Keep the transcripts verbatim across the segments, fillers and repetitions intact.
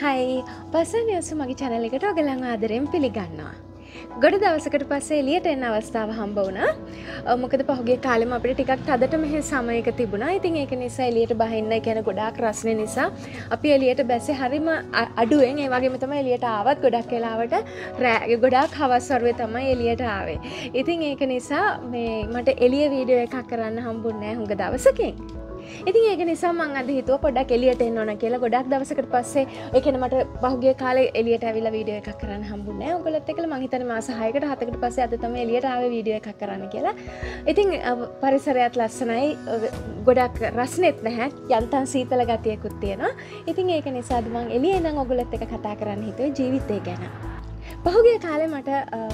හයි පසන් නිවස මගේ channel එකට ඔයගලන් ආදරෙන් පිළිගන්නවා. ගොඩ දවසකට පස්සේ එළියට එන්න අවස්ථාව හම්බ වුණා. මොකද පහුගිය කාලෙම අපිට ටිකක් තදට මෙහෙ සමයක තිබුණා. ඉතින් ඒක නිසා එළියට බහින්න කියන ගොඩාක් රස්නේ නිසා අපි එළියට බැස්සේ හරිම අඩුවෙන්. ඒ වගේම තමයි එළියට ආවත් ගොඩක් වෙලාවට ගොඩාක් හවස් වරුවේ තමයි එළියට ආවේ. ඉතින් ඒක නිසා මේ මට එළිය වීඩියෝ එකක් කරන්න හම්බුන්නේ නැහැ හුඟ දවසකින්. ඉතින් ඒක නිසා මම අද හිතුවා පොඩ්ඩක් එළියට එන්න ඕන කියලා. ගොඩක් දවසකට පස්සේ ඒ කියන්නේ මට පහුගිය කාලේ එළියට ඇවිල්ලා වීඩියෝ එකක් කරන්න හම්බුනේ නැහැ. ඔයගොල්ලොත් එක්කලා මම හිතන්නේ මාස හයකට හතකට පස්සේ අද තමයි එළියට ආවේ වීඩියෝ එකක් කරන්න කියලා. ඉතින් පරිසරයත් ලස්සනයි. ගොඩක් රස්නෙත් නැහැ. යන්තම් සීතල ගතියකුත් තියෙනවා. ඉතින් ඒක නිසා අද මම එළියේ ඉඳන් ඔයගොල්ලොත් එක්ක කතා කරන්න හිතුවේ ජීවිතය ගැන. පහුගිය කාලේ මට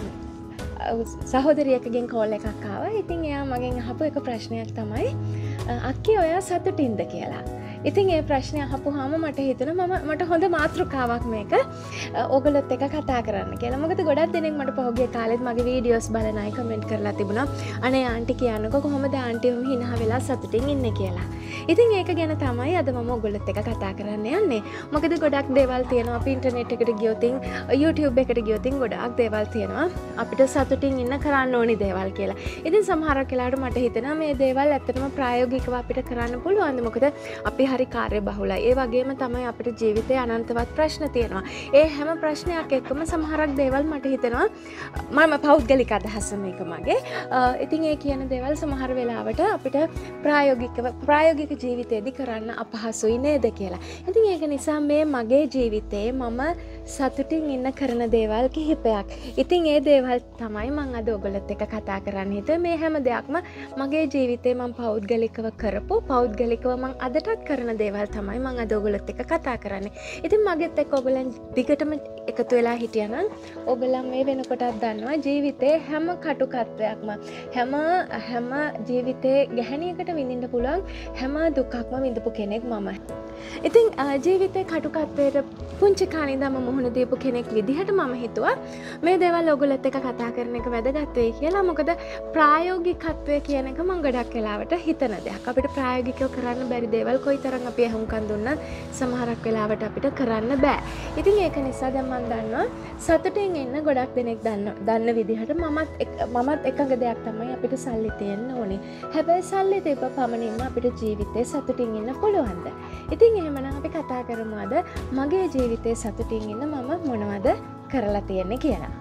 සහෝදරියකගෙන් කෝල් එකක් ආවා. ඉතින් එයා මගෙන් අහපු එක ප්‍රශ්නයක් තමයි අක්කේ ඔයා සතුටින්ද කියලා. ඉතින් ඒ ප්‍රශ්නය අහපුවාම මට හිතුණා මම මට හොඳ මාතෘකාවක් මේක ඕගොල්ලොත් එක්ක කතා කරන්න කියලා. මොකද ගොඩක් දෙනෙක් මට පහුගිය කාලෙත් මගේ වීඩියෝස් බලන අය කමෙන්ට් කරලා තිබුණා. අනේ ආන්ටි කියන්නකෝ කොහොමද ආන්ටි ඔහොම හිනහ වෙලා සතුටින් ඉන්නේ කියලා. ඉතින් ඒක ගැන තමයි අද මම ඔයගොල්ලොත් එක්ක කතා කරන්න යන්නේ. මොකද ගොඩක් දේවල් තියෙනවා අපි ඉන්ටර්නෙට් එකට ගියොත් YouTube එකට ගියොත් ගොඩාක් දේවල් තියෙනවා අපිට සතුටින් ඉන්න කරන්න ඕනි දේවල් කියලා. ඉතින් සමහරක් වෙලාවට මට හිතෙනවා මේ දේවල් ඇත්තටම ප්‍රායෝගිකව අපිට කරන්න පුළුවන්ද? මොකද අපි හරි කාර්ය බහුලයි. ඒ වගේම තමයි අපිට ජීවිතේ අනන්තවත් ප්‍රශ්න තියෙනවා. ඒ හැම ප්‍රශ්නයක් එක්කම සමහරක් දේවල් මට හිතෙනවා මම පෞද්ගලික අදහස මේක මගේ. ඉතින් ඒ කියන දේවල් සමහර වෙලාවට අපිට ප්‍රායෝගිකව ප්‍රායෝගික ජීවිතේදී කරන්න අපහසුයි නේද කියලා. ඉතින් ඒක නිසා මේ මගේ ජීවිතේ මම සතුටින් ඉන්න කරන දේවල් කිහිපයක්. ඉතින් ඒ දේවල් තමයි මම අද ඔයගොල්ලොත් එක්ක කතා කරන්න හිතුවේ. මේ හැම දෙයක්ම මගේ ජීවිතේ මම පෞද්ගලිකව කරපු පෞද්ගලිකව මම අදටත් කරන දේවල් තමයි මම අද ඔයගොල්ලොත් එක්ක කතා කරන්නේ. ඉතින් මගෙත් එක්ක ඔයගොල්ලන් දිගටම එකතු වෙලා හිටියනම් ඔයගොල්ලන් මේ වෙනකොටත් දන්නවා ජීවිතේ හැම කටුකත්වයක්ම හැම හැම ජීවිතේ ගැහණියකට විඳින්න පුළුවන් හැම දුකක්ම විඳපු කෙනෙක් මම. ඉතින් ජීවිතේ කටුකත්වයට පුංචි කාලේ ඉඳන්ම මුහුණ දීපු කෙනෙක් විදිහට මම හිතුවා මේ දේවල් ඔයගොල්ලොත් එක්ක කතා කරන එක වැදගත් වෙයි කියලා. මොකද ප්‍රායෝගිකත්වය කියන එක මම ගොඩක් වෙලාවට හිතන දෙයක්. අපිට ප්‍රායෝගිකව කරන්න බැරි දේවල් කොයිතරම් අපි අහුම්කන් දුන්නත් සමහරක් වෙලාවට අපිට කරන්න බෑ. ඉතින් ඒක නිසා දැන් මම දන්නවා සතුටින් ඉන්න ගොඩක් දෙනෙක් දන්න දන්න විදිහට මමත් මමත් එකඟ දෙයක් තමයි අපිට සල්ලි තියෙන්න ඕනේ. හැබැයි සල්ලි තිබ්බ පමණින්ම අපිට ජීවිතේ සතුටින් ඉන්න පුළුවන්ද? ඉතින් එහෙමනම් අපි කතා කරමු අද මගේ ජීවිතේ සතුටින් ඉන්න මම මොනවද කරලා තියෙන්නේ කියලා.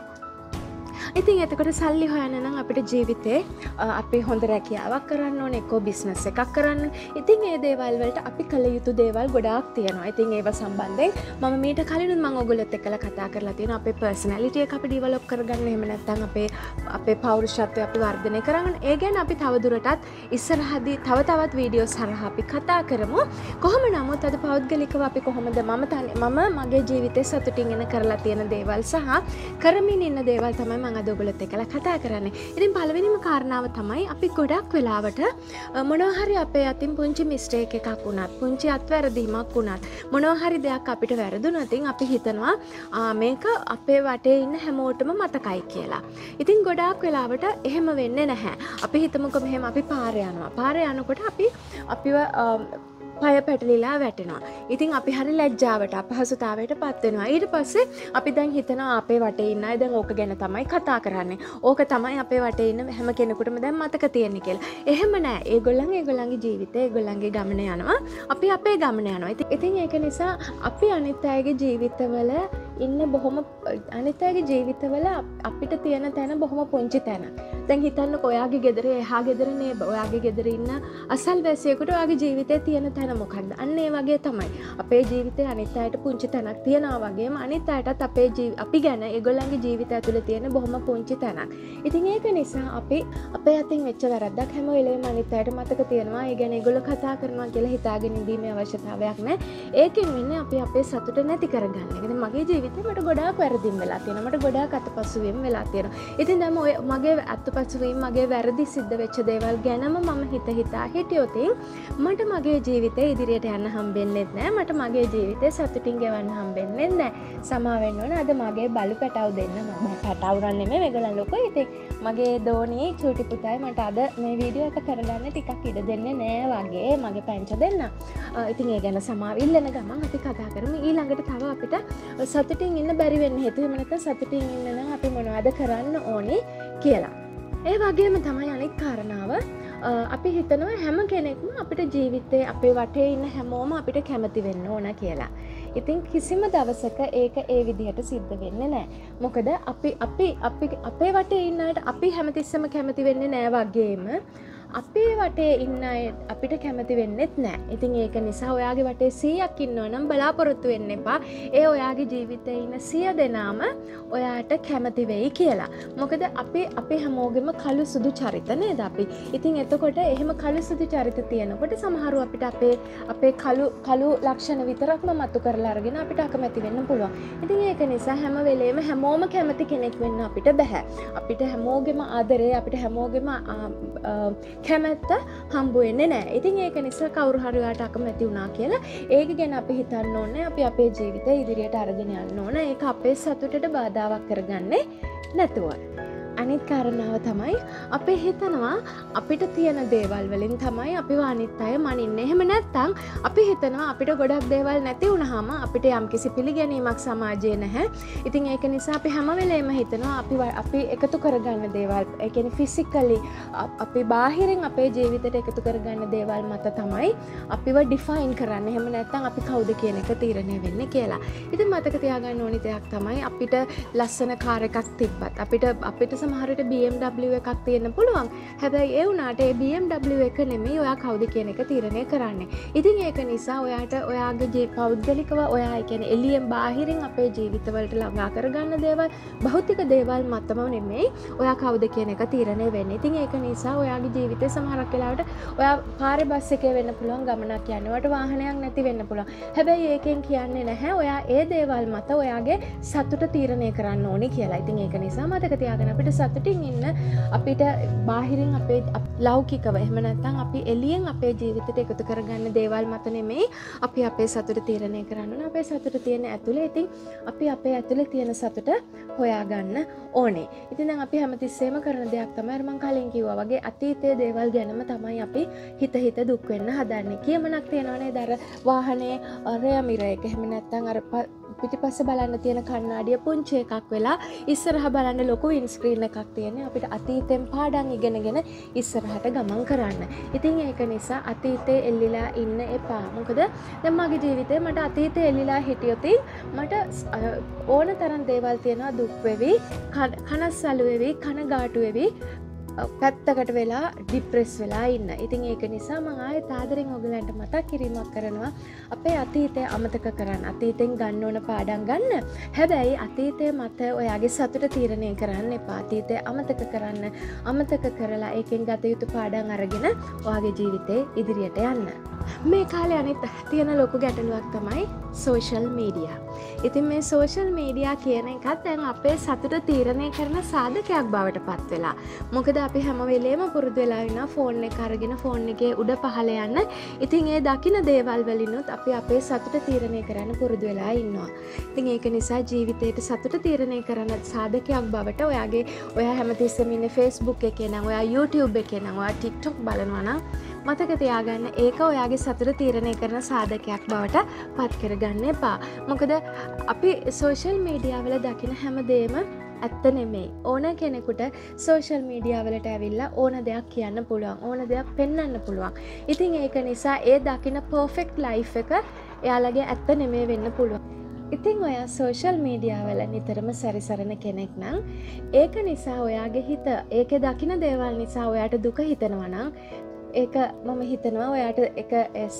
ඉතින් එතකොට සල්ලි හොයන්න නම් අපිට ජීවිතේ අපි හොඳ රැකියාවක් කරන්න ඕනේ, එක්කෝ බිස්නස් එකක් කරන්න. ඉතින් ඒ දේවල් වලට අපි කළ යුතු දේවල් ගොඩාක් තියෙනවා. ඉතින් ඒව සම්බන්ධයෙන් මම මීට කලිනුත් මම ඔයගොල්ලොත් එක්කලා කතා කරලා තියෙනවා. අපේ පර්සනැලිටි එක අපි ඩෙවලොප් කරගන්න, එහෙම නැත්නම් අපේ අපේ පෞරුෂත්වය අපි වර්ධනය කරගන්න. ඒ ගැන අපි තවදුරටත් ඉස්සරහදී තව තවත් වීඩියෝස් හරහා අපි කතා කරමු. කොහොම නමුත් අද පෞද්ගලිකව අපි කොහොමද මම මම මගේ ජීවිතේ සතුටින් ඉන්න කරලා තියෙන දේවල් සහ කරමින් ඉන්න දේවල් තමයි මම අද ඔයගොල්ලොත් එක්කලා කතා කරන්නේ. ඉතින් පළවෙනිම කාරණාව තමයි අපි ගොඩක් වෙලාවට මොනවා හරි අපේ අතින් පුංචි මිස්ටේක් එකක් වුණත්, පුංචි අත්වැරදීමක් වුණත්, මොනවා හරි දෙයක් අපිට වැරදුනොත් ඉතින් අපි හිතනවා මේක අපේ වටේ ඉන්න හැමෝටම මතකයි කියලා. ඉතින් ගොඩාක් වෙලාවට එහෙම වෙන්නේ නැහැ. අපි හිතමුකෝ මෙහෙම අපි පාරේ යනවා. පාරේ යනකොට අපි අපිව පය පැටලිලා වැටෙනවා. ඉතින් අපි හරි ලැජ්ජාවට අපහසුතාවයට පත් වෙනවා. ඊට පස්සේ අපි දැන් හිතනවා අපේ වටේ ඉන්න අය දැන් ඕක ගැන තමයි කතා කරන්නේ. ඕක තමයි අපේ වටේ ඉන්න හැම කෙනෙකුටම දැන් මතක තියෙන්නේ කියලා. එහෙම නෑ. ඒගොල්ලන් ඒගොල්ලන්ගේ ජීවිතේ ඒගොල්ලන්ගේ ගමන යනවා. අපි අපේ ගමන යනවා. ඉතින් ඒක නිසා අපි අනිත් අයගේ ජීවිතවල ඉන්න බොහොම අනිත් අයගේ ජීවිතවල අපිට තියෙන තැන බොහොම පුංචි තැන. දැන් හිතන්නකෝ ඔයාගේ ගෙදර එහා ගෙදර නේ ඔයාගේ ගෙදර ඉන්න අසල්වැසියෙකුට ඔයාගේ ජීවිතේ තියෙන තැන මොකක්ද? අන්න ඒ වගේ තමයි. අපේ ජීවිතේ අනිත් අයට පුංචි තැනක් තියනවා වගේම අනිත් අයටත් අපේ අපි ගැන ඒගොල්ලන්ගේ ජීවිතය ඇතුලේ තියෙන බොහොම පුංචි තැනක්. ඉතින් ඒක නිසා අපි අපේ අතින් වෙච්ච වැරද්දක් හැම වෙලේම අනිත් අයට මතක තියෙනවා. ඒ ගැන ඒගොල්ලෝ කතා කරනවා කියලා හිතාගෙන ඉඳීමේ අවශ්‍යතාවයක් නැහැ. ඒකෙන් වෙන්නේ අපි අපේ සතුට නැති කරගන්න. ඒ කියන්නේ මගේ ජීවිතේ මට ගොඩාක් වැරදිම් වෙලා තියෙනවා. මට ගොඩාක් අතපසුවීම් වෙලා තියෙනවා. ඉතින් දැන් ඔය මගේ අතපසු ආපසුවීම් මගේ වැරදි සිද්ධ වෙච්ච දේවල් ගැනම මම හිත හිතා හිටියොතින් මට මගේ ජීවිතේ ඉදිරියට යන්න හම්බෙන්නෙත් නෑ. මට මගේ ජීවිතේ සතුටින් ගෙවන්න හම්බෙන්නෙත් නෑ. සමා වෙන්න ඕන අද මගේ බලු පැටව දෙන්න මම පැටව රන් නෙමෙයි මේගොල්ලන් ලොකෝ. ඉතින් මගේ දෝණී චූටි පුතයි මට අද මේ වීඩියෝ එක කරගන්න ටිකක් ඉඩ දෙන්නේ නෑ වගේ මගේ පැංච දෙන්න. ඉතින් ඒ ගැන සමාව ඉල්ලන ගමන් අපි කතා කරමු. ඊළඟට තව අපිට සතුටින් ඉන්න බැරි වෙන්න හේතුව එහෙම නැත්නම් සතුටින් ඉන්න නම් අපි මොනවද කරන්න ඕනේ කියලා. ඒ වගේම තමයි අනිත් කාරණාව අපි හිතනවා හැම කෙනෙක්ම අපිට ජීවිතේ අපේ වටේ ඉන්න හැමෝම අපිට කැමති වෙන්න ඕන කියලා. ඉතින් කිසිම දවසක ඒක ඒ විදිහට සිද්ධ වෙන්නේ නැහැ. මොකද අපි අපි අපි අපේ වටේ ඉන්න අයට අපි හැමතිස්සෙම කැමති වෙන්නේ නැහැ වගේම අපේ වටේ ඉන්න අය අපිට කැමති වෙන්නෙත් නෑ. ඉතින් ඒක නිසා ඔයාගේ වටේ සීයක් ඉන්නවා නම් බලාපොරොත්තු වෙන්න එපා ඒ ඔයාගේ ජීවිතේ ඉන්න සිය දෙනාම ඔයාට කැමති වෙයි කියලා. මොකද අපි අපේ හැමෝගෙම කළු සුදු චරිත නේද අපි. ඉතින් එතකොට එහෙම කළු සුදු චරිත තියෙනකොට සමහරව අපිට අපේ අපේ කළු කළු ලක්ෂණ විතරක්ම මතු කරලා අරගෙන අපිට අකමැති වෙන්න පුළුවන්. ඉතින් ඒක නිසා හැම වෙලේම හැමෝම කැමති කෙනෙක් වෙන්න අපිට බෑ. අපිට හැමෝගෙම ආදරේ අපිට හැමෝගෙම කැමැත්ත හම්බ වෙන්නේ නැහැ. ඉතින් ඒක නිසා කවුරු හරි ඔයාට අකමැති වුණා කියලා ඒක ගැන අපි හිතන්න ඕනේ. අපි අපේ ජීවිතය ඉදිරියට අරගෙන යන්න ඕනේ. ඒක අපේ සතුටට බාධාවක් කරගන්නේ නැතුව. අනිත් කාරණාව තමයි අපි හිතනවා අපිට තියෙන දේවල් වලින් තමයි අපිව අනිත් අය මනින්නේ. එහෙම නැත්නම් අපි හිතනවා අපිට ගොඩක් දේවල් නැති වුණාම අපිට යම්කිසි පිළිගැනීමක් සමාජයේ නැහැ. ඉතින් ඒක නිසා අපි හැම වෙලේම හිතනවා අපි අපි එකතු කරගන්න දේවල්, ඒ කියන්නේ ෆිසිකලි අපි බාහිරින් අපේ ජීවිතයට එකතු කරගන්න දේවල් මත තමයි අපිව ඩිෆයින් කරන්නේ. එහෙම නැත්නම් අපි කවුද කියන එක තීරණය වෙන්නේ කියලා. ඉතින් මතක තියාගන්න ඕනි දෙයක් තමයි අපිට ලස්සන කාර් එකක් තිබ්බත් අපිට අපිට සමහරට B M W එකක් තියෙන්න පුළුවන්. හැබැයි ඒ වුණාට ඒ B M W එක නෙමෙයි ඔයා කවුද කියන එක තීරණය කරන්නේ. ඉතින් ඒක නිසා ඔයාට ඔයාගේ ජී පෞද්ගලිකව ඔයා ඒ කියන්නේ එළියෙන් බාහිරින් අපේ ජීවිතවලට ළඟා කරගන්න දේවල්, භෞතික දේවල් මතම නෙමෙයි ඔයා කවුද කියන එක තීරණය වෙන්නේ. ඉතින් ඒක නිසා ඔයාගේ ජීවිතේ සමහරක් වෙලාවට ඔයා පාරේ බස් එකේ වෙන්න පුළුවන් ගමනක් යන්නේ. ඔයාට වාහනයක් නැති වෙන්න පුළුවන්. හැබැයි ඒකෙන් කියන්නේ නැහැ ඔයා ඒ දේවල් මත ඔයාගේ සතුට තීරණය කරන්න ඕනි කියලා. ඉතින් ඒක නිසා මතක තියාගන්න අපිට සතුටින් ඉන්න අපිට බාහිරින් අපේ ලෞකිකව එහෙම නැත්නම් අපි එළියෙන් අපේ ජීවිතයට එකතු කරගන්න දේවල් මත නෙමෙයි අපි අපේ සතුට තීරණය කරන්න ඕන. අපේ සතුට තියෙන ඇතුලේ ඉතින් අපි අපේ ඇතුලේ තියෙන සතුට හොයාගන්න ඕනේ. ඉතින් දැන් අපි හැමතිස්සෙම කරන දෙයක් තමයි අර මම කලින් කිව්වා වගේ අතීතයේ දේවල් ගැනම තමයි අපි හිත හිත දුක් වෙන්න හදන්නේ. කියමනක් තියෙනවා නේද අර වාහනේ රෙයර් මිරර් එක එහෙම නැත්නම් අර පිටිපස්ස බලන්න තියෙන කණ්ණාඩිය පුංචි එකක් වෙලා ඉස්සරහා බලන්න ලොකු වින් ස්ක්‍රීන් එකක් තියෙන්නේ. අපිට අතීතෙන් පාඩම් ඉගෙනගෙන ඉස්සරහට ගමන් කරන්න. ඉතින් ඒක නිසා අතීතේ එල්ලිලා ඉන්න එපා. මොකද දැන් මගේ ජීවිතේ මට අතීතේ එල්ලිලා හිටියොත් මට ඕන තරම් දේවල් තියෙනවා දුක් වෙවි, කනස්සලු වෙවි, කනගාටු වෙවි, පැත්තකට වෙලා ડિප්‍රෙස් වෙලා ඉන්න. ඉතින් ඒක නිසා මම ආයෙත් ආදරෙන් ඔයගලන්ට මතක් කිරීමක් කරනවා අපේ අතීතය අමතක කරන්න. අතීතෙන් ගන්න ඕන පාඩම් ගන්න. හැබැයි අතීතය මත ඔයාගේ සතුට තීරණය කරන්න එපා. අතීතය අමතක කරන්න. අමතක කරලා ඒකෙන් ගත යුතු පාඩම් අරගෙන ඔයාගේ ජීවිතේ ඉදිරියට යන්න. මේ කාලේ අනිත් තියෙන ලොකු ගැටලුවක් තමයි සෝෂල් මීඩියා. ඉතින් මේ සෝෂල් මීඩියා කියන එකත් දැන් අපේ සතුට තීරණය කරන සාධකයක් බවට පත් වෙලා. මොකද අපි හැම වෙලේම පුරුදු වෙලා ඉන්නවා ෆෝන් එක අරගෙන ෆෝන් එකේ උඩ පහළ යන්න. ඉතින් ඒ දකින්න දේවල් වලිනුත් අපි අපේ සතුට තීරණය කරන්න පුරුදු වෙලා ඉන්නවා. ඉතින් ඒක නිසා ජීවිතේට සතුට තීරණය කරන සාධකයක් බවට ඔයාගේ ඔයා හැමතිස්සෙම ඉන්නේ Facebook එකේ නම් ඔයා YouTube එකේ නම් ඔයා TikTok බලනවා නම් මතක තියාගන්න ඒක ඔයාගේ සතුට තීරණය කරන සාධකයක් බවට පත් කරගන්න එපා. මොකද අපි සෝෂල් මීඩියා වල දකින හැමදේම ඇත්ත නෙමෙයි. ඕන කෙනෙකුට සෝෂල් මීඩියා වලට ඇවිල්ලා ඕන දෙයක් කියන්න පුළුවන්. ඕන දෙයක් පෙන්වන්න පුළුවන්. ඉතින් ඒක නිසා ඒ දකින පර්ෆෙක්ට් ලයිෆ් එක එයාලගේ ඇත්ත නෙමෙයි වෙන්න පුළුවන්. ඉතින් ඔයා සෝෂල් මීඩියා වල නිතරම සැරිසරන කෙනෙක් නම් ඒක නිසා ඔයාගේ හිත ඒකේ දකින දේවල් නිසා ඔයාට දුක හිතෙනවා නම් ඒක මම හිතනවා ඔයාට එක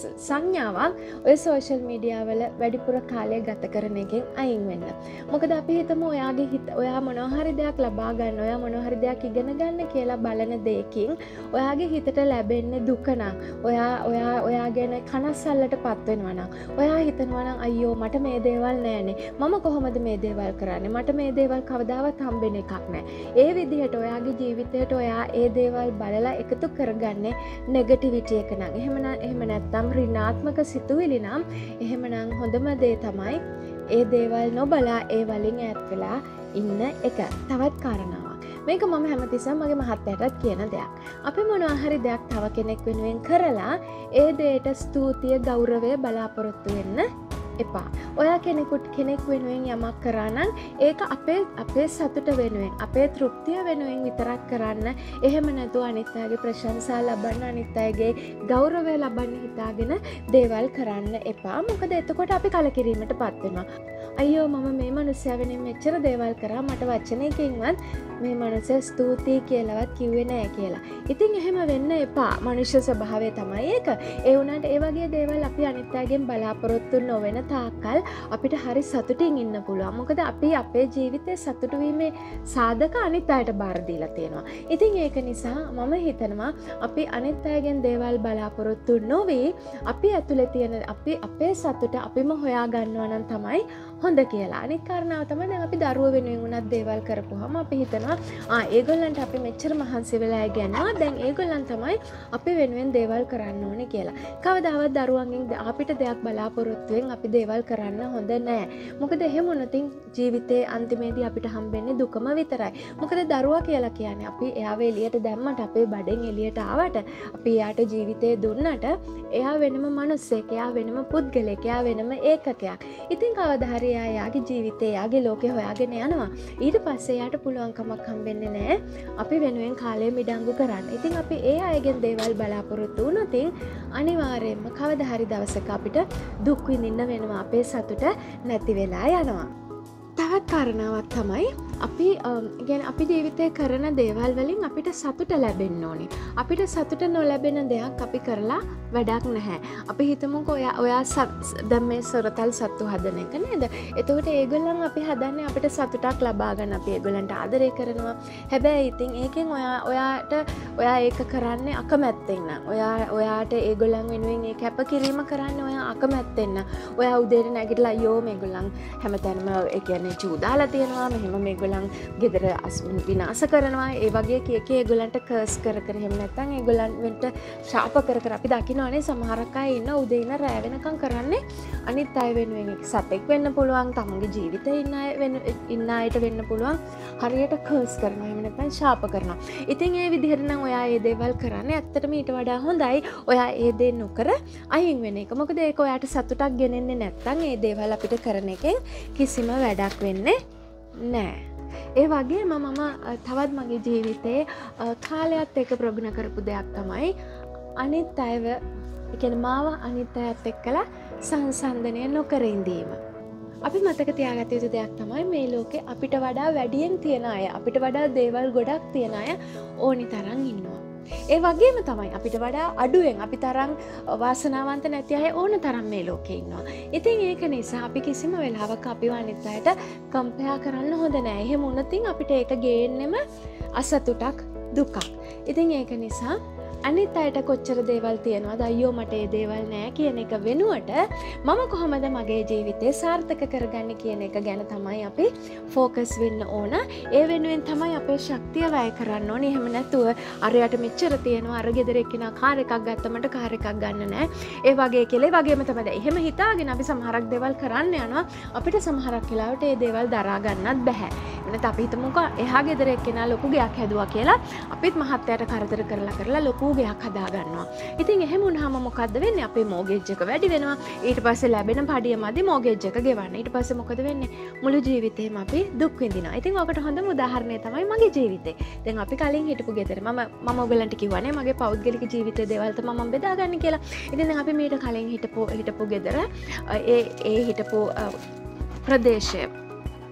සංඥාවක් ඔය සෝෂල් මීඩියා වල වැඩිපුර කාලය ගත කරන එකෙන් අයින් වෙන්න. මොකද අපි හිතමු ඔයාගේ හිත ඔයා මොනවා හරි දෙයක් ලබා ගන්න, ඔයා මොනවා හරි දෙයක් ඉගෙන ගන්න කියලා බලන දෙයකින් ඔයාගේ හිතට ලැබෙන්නේ දුක නම්, ඔයා ඔයා ඔයා ගැන කනස්සල්ලටපත් වෙනවා නම්, ඔයා හිතනවා නම් අයියෝ මට මේ දේවල් නෑනේ, මම කොහොමද මේ දේවල් කරන්නේ, මට මේ දේවල් කවදාවත් හම්බෙන එකක් නෑ. ඒ විදිහට ඔයාගේ ජීවිතයට ඔයා ඒ දේවල් බලලා එකතු කරගන්නේ නෙගටිවිටි එක නම්. එහෙමනම් එහෙම නැත්නම් ඍණාත්මක සිතුවිලි නම් එහෙමනම් හොඳම දේ තමයි ඒ දේවල් නොබලා ඒ වලින් ඈත් වෙලා ඉන්න එක. තවත් කාරණාවක්. මේක මම හැමතිස්සෙම මගේ මහත්තයාටත් කියන දෙයක්. අපි මොනවා හරි දෙයක් තව කෙනෙක් වෙනුවෙන් කරලා ඒ දෙයට ස්තුතිය ගෞරවය බලාපොරොත්තු වෙන්න එපා. ඔයා කෙනෙකුට කෙනෙක් වෙනුවෙන් යමක් කරා නම් ඒක අපේ අපේ සතුට වෙනුවෙන්, අපේ තෘප්තිය වෙනුවෙන් විතරක් කරන්න. එහෙම නැතුව අනිත් අයගේ ප්‍රශංසා ලබන්න, අනිත් අයගේ ගෞරවය ලබන්න හිතාගෙන දේවල් කරන්න එපා. මොකද එතකොට අපි කලකිරීමටපත් වෙනවා. අයියෝ මම මේ මනුස්සයා වෙනුවෙන් මෙච්චර දේවල් කරා, මට වචනයකින්වත් මේ මනුස්සයා ස්තුතියි කියලාවත් කිව්වේ නෑ කියලා. ඉතින් එහෙම වෙන්න එපා. මනුෂ්‍ය ස්වභාවය තමයි ඒක. ඒ වුණාට ඒ වගේ දේවල් අපි අනිත් අයගෙන් බලාපොරොත්තු නොවන තාක්කල් අපිට හරි සතුටින් ඉන්න පුළුවන්. මොකද අපි අපේ ජීවිතේ සතුටු වීමේ සාධක අනිත් අයට බාර දීලා තියෙනවා. ඉතින් ඒක නිසා මම හිතනවා අපි අනිත් අයගෙන් දේවල් බලාපොරොත්තු නොවි අපි ඇතුලේ තියෙන අපි අපේ සතුට අපිම හොයා ගන්නවා නම් තමයි හොඳ කියලා. අනිත් කාරණාව තමයි දැන් අපි දරුවෝ වෙනුවෙන් උනත් දේවල් කරපුවාම අපි හිතනවා ආ ඒගොල්ලන්ට අපි මෙච්චර මහන්සි වෙලා ගන්නවා, දැන් ඒගොල්ලන් තමයි අපි වෙනුවෙන් දේවල් කරන්න ඕනේ කියලා. කවදාවත් දරුවන්ගෙන් අපිට දෙයක් බලාපොරොත්තුෙන් අපි දේවල් කරන්න හොඳ නෑ. මොකද එහෙම වුණොතින් ජීවිතේ අන්තිමේදී අපිට හම්බෙන්නේ දුකම විතරයි. මොකද දරුවා කියලා කියන්නේ අපි එයාව එළියට දැම්මට, අපේ බඩෙන් එළියට ආවට, අපි එයාට ජීවිතේ දුන්නට එයා වෙනම මිනිස්සෙක්, එයා වෙනම පුද්ගලෙක්, එයා වෙනම ඒකකයක්. ඉතින් කවදා හරි එයා යාගේ ජීවිතේ, යාගේ ලෝකේ හොයාගෙන යනවා. ඊට පස්සේ එයාට පුළුවන් කමක් හම්බෙන්නේ නෑ අපි වෙනුවෙන් කාලය මිඩංගු කරන්න. ඉතින් අපි ඒ අයගෙන් දේවල් බලාපොරොත්තු වුණොත් අනිවාර්යයෙන්ම කවදා හරි දවසක අපිට දුක් විඳින්න වෙනවා. අපේ සතුට නැති වෙලා යනවා. තවත් කාරණාවක් තමයි අපි يعني අපි ජීවිතේ කරන දේවල් වලින් අපිට සතුට ලැබෙන්න ඕනේ. අපිට සතුට නොලැබෙන දෙයක් අපි කරලා වැඩක් නැහැ. අපි හිතමුකෝ ඔයා ඔයා දැන් මේ සොරතල් සත්තු හදන එක නේද? එතකොට ඒගොල්ලන් අපි හදන්නේ අපිට සතුටක් ලබා ගන්න. අපි ඒගොල්ලන්ට ආදරය කරනවා. හැබැයි ඉතින් ඒකෙන් ඔයා ඔයාට ඔයා ඒක කරන්නේ අකමැත්තෙන් නම්. ඔයා ඔයාට ඒගොල්ලන් වෙනුවෙන් ඒ කැපකිරීම කරන්නේ ඔයා අකමැත්තෙන් නම්. ඔයා උදේට නැගිටලා අයියෝ මේගොල්ලන් හැමතැනම ඒ කියන්නේ චූදාලා තියෙනවා. මෙහෙම මේගොල්ලන් ගෙදර විනාශ කරනවා. ඒ වගේ කිය කී ඒගොල්ලන්ට කර්ස් කර කර එහෙම නැත්නම් ඒගොල්ලන් වෙන්ට ශාප කර කර අපි දකින්නවනේ සමහරක් අය ඉන්න උදේ ඉන්න රෑ වෙනකම් කරන්නේ අනිත් අය වෙනුවෙන්. සතෙක් වෙන්න පුළුවන්, තමන්ගේ ජීවිතේ ඉන්න අය වෙන ඉන්න අයට වෙන්න පුළුවන්. හරියට කර්ස් කරනවා එහෙම නැත්නම් ශාප කරනවා. ඉතින් ඒ විදිහට නම් ඔයා මේ දේවල් කරන්නේ ඇත්තටම ඊට වඩා හොඳයි ඔයා ඒ දේ නොකර අයින් වෙන එක. මොකද ඒක ඔයාට සතුටක් ගෙනෙන්නේ නැත්නම් මේ දේවල් අපිට කරන එකෙන් කිසිම වැඩක් වෙන්නේ නෑ. ඒ වගේම මම තවත් මගේ ජීවිතේ කාලයත් එක්ක ප්‍රගුණ කරපු දෙයක් තමයි අනිත් අයව ඒ කියන්නේ මාව අනිත් අයත් එක්කලා සංසන්දනය නොකර ඉඳීම. අපි මතක තියාගත යුතු දෙයක් තමයි මේ ලෝකේ අපිට වඩා වැඩියෙන් තියන අය, අපිට වඩා දේවල් ගොඩක් තියන අය ඕනි තරම් ඉන්නවා. ඒ වගේම තමයි අපිට වඩා අඩුවෙන් අපි තරම් වාසනාවන්ත නැති අය ඕන තරම් මේ ලෝකේ ඉන්නවා. ඉතින් ඒක නිසා අපි කිසිම වෙලාවක අපිව අනිත් අයට කම්පෙයා කරන්න හොඳ නෑ. එහෙම වුණොත් අපිට ඒක ගේන්නෙම අසතුටක්, දුකක්. ඉතින් ඒක නිසා අනිත් අයට කොච්චර දේවල් තියෙනවද අයියෝ මට ඒ දේවල් නෑ කියන එක වෙනුවට මම කොහොමද මගේ ජීවිතේ සාර්ථක කරගන්නේ කියන එක ගැන තමයි අපි ફોකස් වෙන්න ඕන. ඒ වෙනුවෙන් තමයි අපේ ශක්තිය වැය කරන්න ඕනේ. එහෙම නැතුව අරයට මෙච්චර තියෙනවා, අර ගෙදර එක්කිනා කාර් එකක් ගත්තා මට කාර් එකක් ගන්න නෑ. ඒ වගේ කියලා. ඒ වගේම තමයි එහෙම හිතාගෙන අපි සමහරක් දේවල් කරන්න යනවා. අපිට සමහරක් වෙලාවට ඒ දේවල් දරා ගන්නත් බෑ. එනත අපි හිතමුකෝ එහා ගෙදර එක්කිනා ලොකු ගයක් හැදුවා කියලා අපිත් මහත්තයාට කරදර කරලා කරලා ලොකු ගයක් හදා ගන්නවා. ඉතින් එහෙම වුණාම මොකද්ද වෙන්නේ? අපේ මෝගේජ් එක වැඩි වෙනවා. ඊට පස්සේ ලැබෙන පඩිය මදි මෝගේජ් එක ගෙවන්න. ඊට පස්සේ මොකද වෙන්නේ? මුළු ජීවිතේම අපි දුක් විඳිනවා. ඉතින් ඔකට හොඳම උදාහරණය තමයි මගේ ජීවිතේ. දැන් අපි කලින් හිටපු ගෙදර මම මම ඔයගලන්ට කිව්වනේ මගේ පෞද්ගලික ජීවිතයේ දේවල් තමයි මම බෙදාගන්නේ කියලා. ඉතින් දැන් අපි මීට කලින් හිටපු හිටපු ගෙදර ඒ ඒ හිටපු ප්‍රදේශය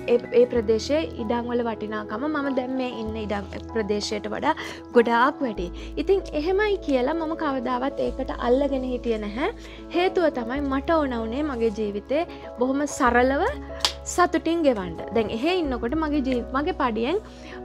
ඒ ප්‍රදේශයේ ඉඩම් වල වටිනාකම මම දැන් මේ ඉන්න ඉඩම් ප්‍රදේශයට වඩා ගොඩාක් වැඩි. ඉතින් එහෙමයි කියලා මම කවදාවත් ඒකට අල්ලගෙන හිටියේ නැහැ. හේතුව තමයි මට ඕන වුණේ මගේ ජීවිතේ බොහොම සරලව සතුටින් ගෙවන්න. දැන් එහෙ ඉන්නකොට මගේ ජීවිත මගේ පඩියෙන්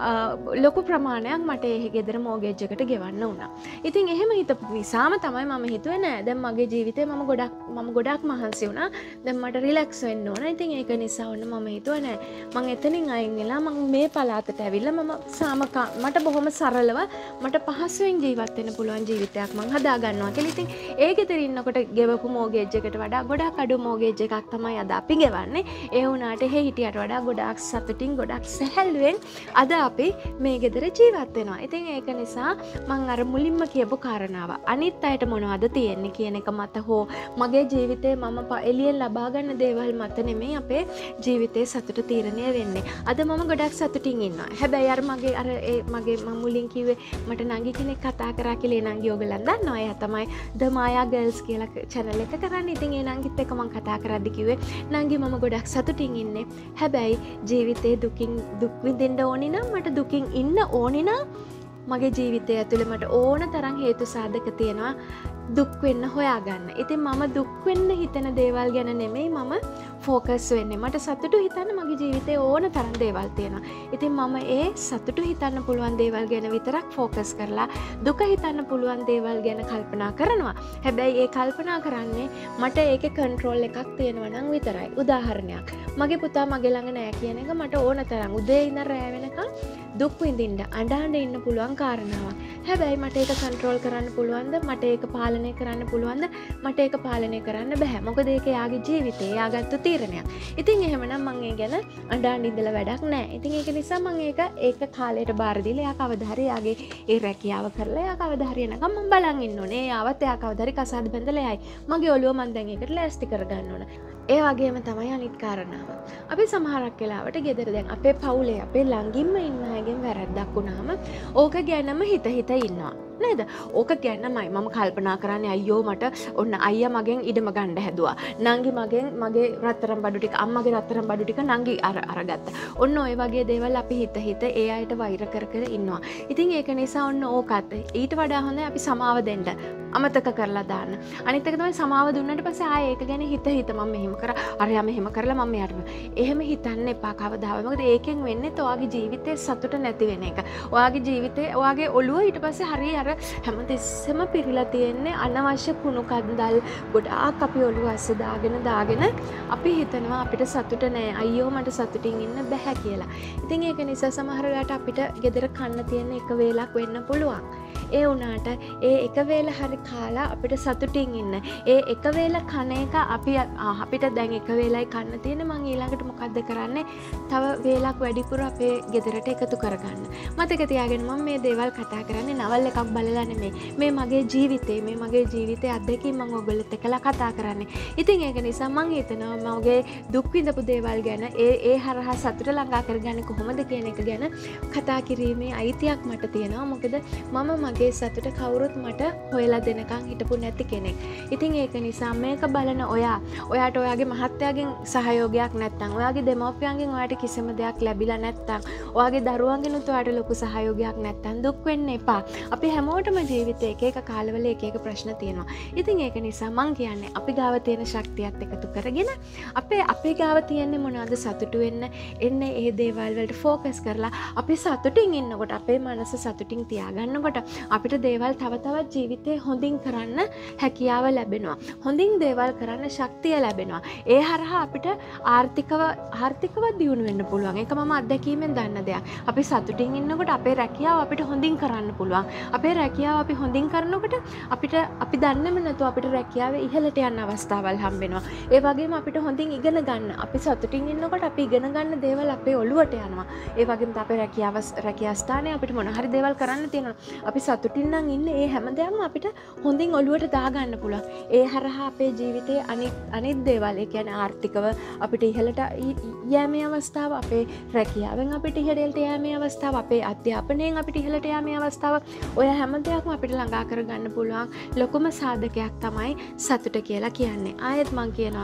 ලොකු ප්‍රමාණයක් මට ඒ ගෙදර මෝගේජ් එකට ගෙවන්න වුණා. ඉතින් එහෙම හිතපු නිසාම තමයි මම හිතුවේ නෑ දැන් මගේ ජීවිතේ මම ගොඩක් මම ගොඩක් මහන්සි වුණා. දැන් මට රිලැක්ස් වෙන්න ඕන. ඉතින් ඒක නිසා ඔන්න මම හිතුවා නෑ මම එතනින් අයින් වෙලා මම මේ පළාතට ඇවිල්ලා මම සාමකා මට බොහොම සරලව මට පහසුවෙන් ජීවත් වෙන්න පුළුවන් ජීවිතයක් මම හදා ගන්නවා කියලා. ඉතින් ඒ ගෙදර ඉන්නකොට ගෙවපු මෝගේජ් එකට වඩා ගොඩක් අඩු මෝගේජ් එකක් තමයි අද අපි ගෙවන්නේ. ඒ වුණාට එහෙ හිටියට වඩා ගොඩාක් සතුටින් ගොඩක් සැහැල්ලුවෙන් අද අපි මේ ගෙදර ජීවත් වෙනවා. ඉතින් ඒක නිසා මම අර මුලින්ම කියපු කාරණාව අනිත් අයට මොනවද තියෙන්නේ කියන එක මත හෝ මගේ ජීවිතේ මම එළියෙන් ලබා ගන්න දේවල් මත නෙමෙයි අපේ ජීවිතේ සතුට තීරණය වෙන්නේ. අද මම ගොඩක් සතුටින් ඉන්නවා. හැබැයි අර මගේ අර ඒ මගේ මම මුලින් කිව්වේ මට නංගි කෙනෙක් කතා කරා කියලා ඒ නංගි ඔයගලන් දන්නවා. එයා තමයි The Maya Girls කියලා channel එක කරන්නේ. ඉතින් ඒ නංගිත් එක්ක මම කතා කරද්දි කිව්වේ නංගි මම ගොඩක් සතුටින් ඉන්නේ. හැබැයි ජීවිතේ දුකින් දුක් විඳින්න ඕනි නම් මට දුකින් ඉන්න ඕනි නම් මගේ ජීවිතය ඇතුළේ මට ඕන තරම් හේතු සාධක තියෙනවා දුක් වෙන්න හොයාගන්න. ඉතින් මම දුක් වෙන්න හිතන දේවල් ගැන නෙමෙයි මම ෆෝකස් වෙන්නේ. මට සතුටු හිතන්න මගේ ජීවිතේ ඕන තරම් දේවල් තියෙනවා. ඉතින් මම ඒ සතුටු හිතන්න පුළුවන් දේවල් ගැන විතරක් ෆෝකස් කරලා දුක හිතන්න පුළුවන් දේවල් ගැන කල්පනා කරනවා. හැබැයි ඒ කල්පනා කරන්නේ මට ඒකේ කන්ට්‍රෝල් එකක් තියෙනවා නම් විතරයි. උදාහරණයක්. මගේ පුතා මගේ ළඟ නෑ කියන එක මට ඕන තරම් උදේ ඉඳන් රැ වෙනකන් දුක් විඳින්න අඬන්න ඉන්න පුළුවන් කාරණාවක්. හැබැයි මට ඒක කන්ට්‍රෝල් කරන්න පුළුවන්ද? මට ඒක පාලනය කරන්න පුළුවන්ද? මට ඒක පාලනය කරන්න බෑ. මොකද ඒක යාගේ ජීවිතේ, යාගත්තු තීරණයක්. ඉතින් එහෙමනම් මම ඒ ගැන අඬන්න ඉඳලා වැඩක් නෑ. ඉතින් ඒක නිසා මම ඒක ඒක කාලයට බාර දීලා යා කවදා හරි යාගේ ඒ රැකියාව කරලා යා කවදා හරි එනකම් මම බලන් ඉන්න ඕනේ. යාවත් යා කවදා හරි කසාද බැඳලා යයි. මගේ ඔළුව මම දැන් ඒකට ලෑස්ති කරගන්න ඕන. ඒ වගේම තමයි අනිත් කාරණාව. අපි සමහරක් වෙලාවට ගෙදර දැන් අපේ පවුලේ අපේ ළඟින්ම ඉන්න අයගෙන් වැරද්දක් වුණාම ඕක ගැනම හිත හිත ඉන්නවා. නේද? ඕක ගැනමයි මම කල්පනා කරන්නේ අයියෝ මට ඔන්න අයියා මගෙන් ඉඩම ගන්න හැදුවා. නංගි මගෙන් මගේ රත්තරන් බඩු ටික අම්මගේ රත්තරන් බඩු ටික නංගි අර අරගත්තා. ඔන්න ඔය වගේ දේවල් අපි හිත හිත ඒ අයට වෛර කර කර ඉන්නවා. ඉතින් ඒක නිසා ඔන්න ඕකත් ඊට වඩා හොඳයි අපි සමාව දෙන්න. අමතක කරලා දාන්න. අනිත් එක තමයි සමාව දුන්නාට පස්සේ ආයේ ඒක ගැන හිත හිත මම මෙහෙම කරා. අරයා මෙහෙම කරලා මම යාට. එහෙම හිතන්න එපා කවදාවත්. මොකද ඒකෙන් වෙන්නේ ඔයාගේ ජීවිතේ සතුට නැති වෙන එක. ඔයාගේ ජීවිතේ ඔයාගේ ඔළුව ඊට පස්සේ හරිය අර හැමතිස්සෙම පිරීලා තියෙන්නේ අනවශ්‍ය කුණු කන්දල් ගොඩාක් අපි ඔළුව අස්සේ දාගෙන දාගෙන අපි හිතනවා අපිට සතුට නෑ. අයියෝ මට සතුටින් ඉන්න බෑ කියලා. ඉතින් ඒක නිසා සමහර වෙලාවට අපිට ගෙදර කන්න තියෙන එක වේලක් වෙන්න පුළුවන්. ඒ වුණාට ඒ එක වේල හරි කාලා අපිට සතුටින් ඉන්න. ඒ එක වේල කන එක අපි අපිට දැන් එක වේලයි කන්න තියෙන මං ඊළඟට මොකද්ද කරන්නේ? තව වේලක් වැඩිපුර අපේ ගෙදරට එකතු කරගන්න. මතක තියාගන්න මම මේ දේවල් කතා කරන්නේ නවල් එකක් බලලා නෙමෙයි. මේ මගේ ජීවිතේ මේ මගේ ජීවිතයේ අත්දැකීම් මම ඔයගොල්ලොත් එක්කලා කතා කරන්නේ. ඉතින් ඒක නිසා මං හිතනවා මගේ දුක් විඳපු දේවල් ගැන ඒ ඒ හරහා සතුට ළඟා කරගන්නේ කොහොමද කියන එක ගැන කතා කිරීමේ අයිතියක් මට තියෙනවා. මොකද මම මගේ සතුට කවුරුත් මට හොයලා දෙනකන් හිටපු නැති කෙනෙක්. ඉතින් ඒක නිසා මේක බලන ඔයා ඔයාට ඔයාගේ මහත්තයාගෙන් සහයෝගයක් නැත්නම් ඔයාගේ දෙමව්පියන්ගෙන් ඔයාට කිසිම දෙයක් ලැබිලා නැත්නම් ඔයාගේ දරුවන්ගෙනුත් ඔයාට ලොකු සහයෝගයක් නැත්නම් දුක් වෙන්න එපා. අපි හැමෝටම ජීවිතේ එක එක කාලවල එක එක ප්‍රශ්න තියෙනවා. ඉතින් ඒක නිසා මං කියන්නේ අපි ගාව තියෙන ශක්තියත් එකතු කරගෙන අපේ අපේ ගාව තියෙන්නේ මොනවද සතුටු වෙන්න එන්නේ ඒ දේවල් වලට ફોකස් කරලා අපි සතුටින් ඉන්නකොට අපේ මනස සතුටින් තියාගන්නකොට අපිට දේවල් තව තවත් ජීවිතේ හොඳින් කරන්න හැකියාව ලැබෙනවා. හොඳින් දේවල් කරන්න ශක්තිය ලැබෙනවා. ඒ හරහා අපිට ආර්ථිකව ආර්ථිකව දියුණු වෙන්න පුළුවන්. ඒක මම අත්දැකීමෙන් දන්න දෙයක්. අපි සතුටින් ඉන්නකොට අපේ රැකියාව අපිට හොඳින් කරන්න පුළුවන්. අපේ රැකියාව අපි හොඳින් කරනකොට අපිට අපි දන්නේම නැතුව අපිට රැකියාවේ ඉහළට යන අවස්ථාවල් හම්බෙනවා. ඒ වගේම අපිට හොඳින් ඉගෙන ගන්න. අපි සතුටින් ඉන්නකොට අපි ඉගෙන ගන්න දේවල් අපේ ඔළුවට යනවා. ඒ වගේම අපේ රැකියාව රැකියා ස්ථානයේ අපිට මොන හරි දේවල් කරන්න තියෙනවා. අපි සතුටින් නම් ඉන්නේ ඒ හැම දෙයක්ම අපිට හොඳින් ඔළුවට දාගන්න පුළුවන්. ඒ හරහා අපේ ජීවිතයේ අනිත් අනිත් දේවල් ඒ කියන්නේ ආර්ථිකව අපිට ඉහළට යෑමේ අවස්ථාව, අපේ රැකියාවෙන් අපිට ඉහළට යෑමේ අවස්ථාව, අපේ අධ්‍යාපනයෙන් අපිට ඉහළට යෑමේ අවස්ථාව, ඔය හැම දෙයක්ම අපිට ළඟා කරගන්න පුළුවන් ලොකුම සාධකයක් තමයි සතුට කියලා කියන්නේ. ආයෙත් මම කියනවා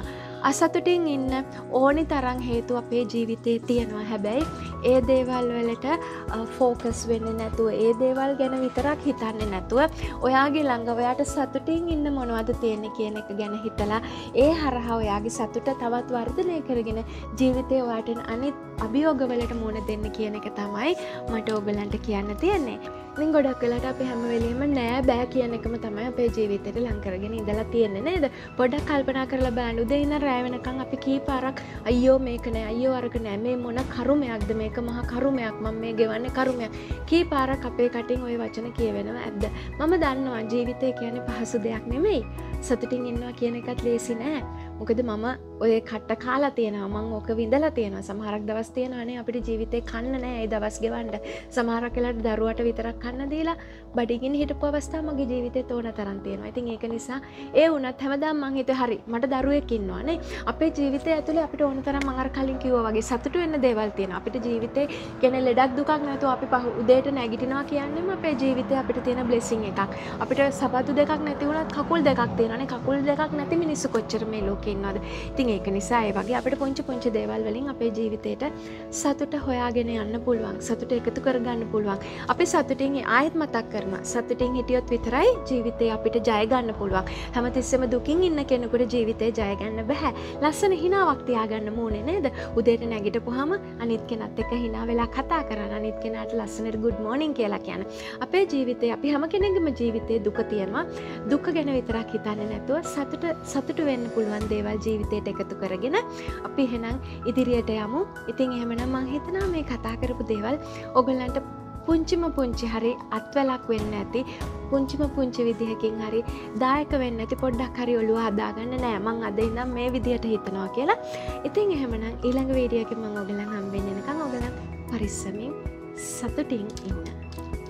අසතුටින් ඉන්න ඕනි තරම් හේතු අපේ ජීවිතේ තියෙනවා. හැබැයි ඒ දේවල් වලට ෆෝකස් වෙන්නේ නැතුව, ඒ දේවල් ගැන විතරක් හිතන්නේ නැතුව, ඔයාගේ ළඟ ඔයාට සතුටින් ඉන්න මොනවද තියෙන්නේ කියන එක ගැන හිතලා ඒ හරහා ඔයාගේ සතුට තවත් වර්ධනය කරගෙන ජීවිතේ ඔයාට අනිත් අභියෝගවලට මුහුණ දෙන්න කියන එක තමයි මට ඔයගලන්ට කියන්න තියෙන්නේ. ඉතින් ගොඩක් වෙලාවට අපි හැම වෙලෙම නෑ බෑ කියන එකම තමයි අපේ ජීවිතේට ලං කරගෙන ඉඳලා තියෙන්නේ නේද? පොඩ්ඩක් කල්පනා කරලා බලන්න. උදේ ඉඳන් රැ වෙනකන් අපි කීපාරක් අයියෝ මේක නෑ අයියෝ අරක නෑ මේ මොන කරුමයක්ද මේක මහා කරුමයක් මම මේ ගෙවන්නේ කරුමයක්. කීපාරක් අපේ කටින් ওই වචන කියවෙනවා ඇද්ද? මම දන්නවා ජීවිතය කියන්නේ පහසු දෙයක් නෙමෙයි. සතුටින් ඉන්නවා කියන එකත් ලේසි නෑ. මොකද මම ඔය කට්ට කාලා තියෙනවා මං ඕක විඳලා තියෙනවා. සමහරක් දවස් තියෙනවානේ අපිට ජීවිතේ කන්න නෑ ඒ දවස් ගෙවන්න. සමහරක් වෙලාවට දරුවට විතරක් කන්න දීලා බඩගින්න හිටපු අවස්ථා මගේ ජීවිතේ තෝරන තරම් තියෙනවා. ඉතින් ඒක නිසා ඒ වුණත් හැමදාම මං හිතුවේ හරි මට දරුවෙක් ඉන්නවානේ. අපේ ජීවිතය ඇතුලේ අපිට ඕන තරම් මං අර කලින් කිව්වා වගේ සතුටු වෙන්න දේවල් තියෙනවා. අපිට ජීවිතේ කියන්නේ ලෙඩක් දුකක් නැතුව අපි පහ උදේට නැගිටිනවා කියන්නේම අපේ ජීවිතේ අපිට තියෙන බ්ලෙසිං එකක්. අපිට සපත්තු දෙකක් නැති වුණත් කකුල් දෙකක් තියෙනවානේ. කකුල් දෙකක් නැති මිනිස්සු කොච්චර මේ ලෝකේ ඉන්නවද? ඉතින් ඒක නිසා ඒ වගේ අපිට පුංචි පුංචි දේවල් වලින් අපේ ජීවිතේට සතුට හොයාගෙන යන්න පුළුවන්. සතුට එකතු කරගන්න පුළුවන්. අපි සතුටින් ආයෙත් මතක් කරනවා. සතුටින් හිටියොත් විතරයි ජීවිතේ අපිට ජය ගන්න පුළුවන්. හැමතිස්සෙම දුකින් ඉන්න කෙනෙකුට ජීවිතේ ජය ගන්න බෑ. ලස්සන හිනාවක් තියාගන්න ඕනේ නේද? උදේට නැගිටපුවාම අනිත් කෙනත් එක්ක හිනා වෙලා කතා කරන්න. අනිත් කෙනාට ලස්සනට good morning කියලා කියන්න. අපේ ජීවිතේ අපි හැම කෙනෙකුගේම ජීවිතේ දුක තියෙනවා. දුක ගැන විතරක් හිතන්නේ නැතුව සතුට සතුට වෙන්න පුළුවන් දේවල් ජීවිතයට එකතු කරගෙන අපි එහෙනම් ඉදිරියට යමු. ඉතින් එහෙමනම් මම හිතනවා මේ කතා කරපු දේවල් ඔයගලන්ට පුංචිම පුංචි හරි අත්වලක් වෙන්න ඇති. පුංචිම පුංචි විදිහකින් හරි දායක වෙන්න ඇති. පොඩ්ඩක් හරි ඔළුව හදාගන්න නෑ මං අද ඉඳන් මේ විදිහට හිතනවා කියලා. ඉතින් එහෙමනම් ඊළඟ වීඩියෝ එකේ මම ඔයගලන් හම්බෙන්න යනකම් ඔයගලන් පරිස්සමින් සතුටින් ඉන්න.